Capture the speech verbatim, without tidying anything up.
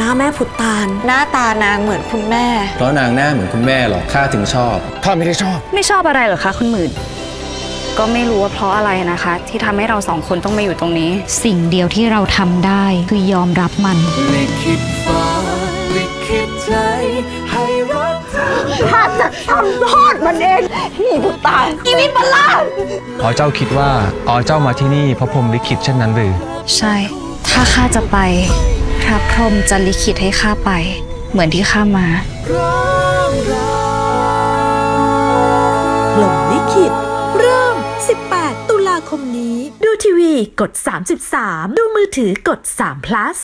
นะแม่พุตตานหน้าตานางเหมือนคุณแม่เพราะนางหน้าเหมือนคุณแม่หรอกข้าถึงชอบข้าไม่ได้ชอบไม่ชอบอะไรเหรอคะคุณหมื่นก็ไม่รู้ว่าเพราะอะไรนะคะที่ทำให้เราสองคนต้องมาอยู่ตรงนี้สิ่งเดียวที่เราทำได้คือยอมรับมันลิขิตฟ้าลิขิตใจให้รักข้าจะทำโทษมันเองนี่พุตตานอีวิปลาสอ๋อเจ้าคิดว่าอ๋อเจ้ามาที่นี่เพราะพรหมลิขิตเช่นนั้นหรือใช่ถ้าข้าจะไปพระพรหมจะลิขิตให้ข้าไปเหมือนที่ข้ามาพรหมลิขิตเริ่มสิบแปดตุลาคมนี้ดูทีวีกดสามสิบสามดูมือถือกดสาม plus